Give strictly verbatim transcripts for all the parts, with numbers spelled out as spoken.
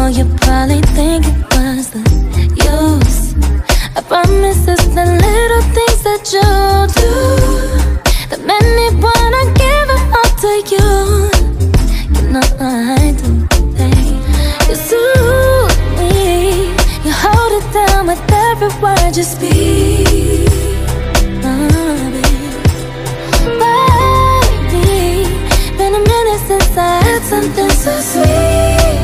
know you probably think it was the use. I promise it's the little things that you do that make me wanna give it all to you. You know I do, babe. You soothe me, you hold it down with every word you speak. Oh, baby, baby, been a minute since I had something so sweet.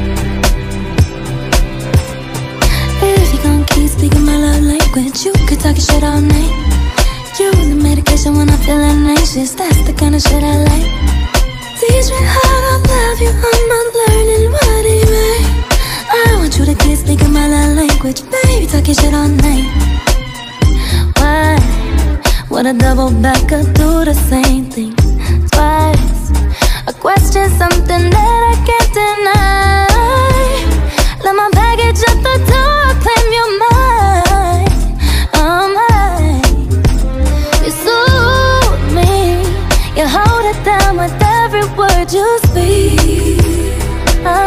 If you gon' keep speaking my love language, you could talk your shit all night. You the medication when I'm feeling anxious, that's the kind of shit I like. Teach me how to love you, I'm unlearning what it means. I want you to keep speaking my love language, baby, talk your shit all night. Why would a double backer do the same thing twice? I question something that I can't deny. Let my baggage at the door, claim your mind. Oh my, you soothe me, you hold it down with every word you speak. Oh,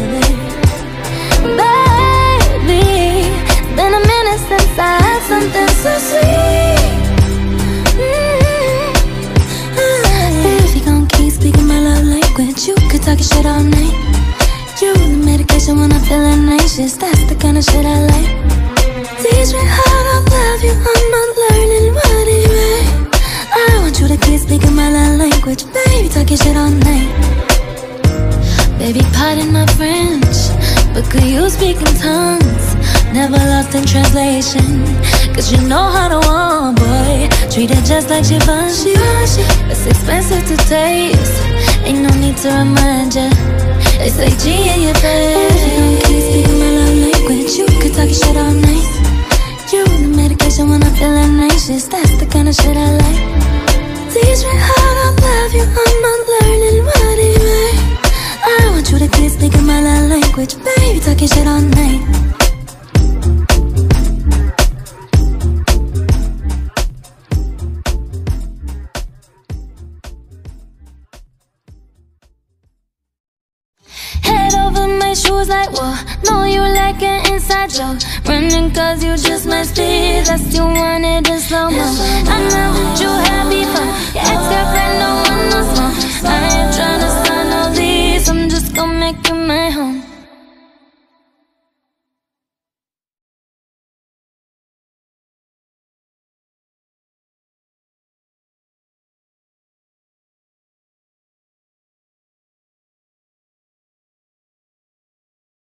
baby, it's been a minute since I had something so sweet. Mm-hmm. If you gon' keep speaking my love language, you could talk your shit all night. You the medication when I'm feeling anxious, that's the kind of shit I like. Teach me how to love you, I'm unlearning what it means. I want you to keep speaking my love language, baby, talk your shit all night. Baby, pardon my French, but could you speak in tongues? Never lost in translation, cause you know how to want, boy. Treat it just like Givenchy. It's expensive to taste, ain't no need to remind ya. They say G in your face. If you gon' keep speaking my love language, you could talk your shit all night. You the medication when I'm feeling anxious, that's the kind of shit I like. Teach me how to love you, I'm unlearning what it means. I want you to keep speaking my love language, baby, talk your shit all night. Head over my shoes like, whoa, know you like an inside joke. Running cause you just my speed, that's you wanted in slow-mo. I know what you had before, your ex-girlfriend, no one knows.